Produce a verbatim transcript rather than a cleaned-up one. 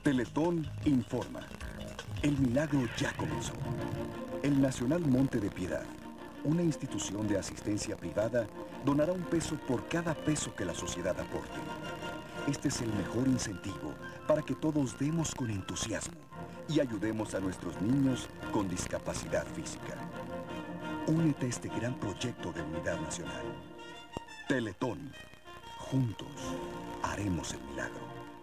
Teletón informa. El milagro ya comenzó. El Nacional Monte de Piedad, una institución de asistencia privada, donará un peso por cada peso que la sociedad aporte. Este es el mejor incentivo para que todos demos con entusiasmo y ayudemos a nuestros niños con discapacidad física. Únete a este gran proyecto de unidad nacional. Teletón. Juntos haremos el milagro.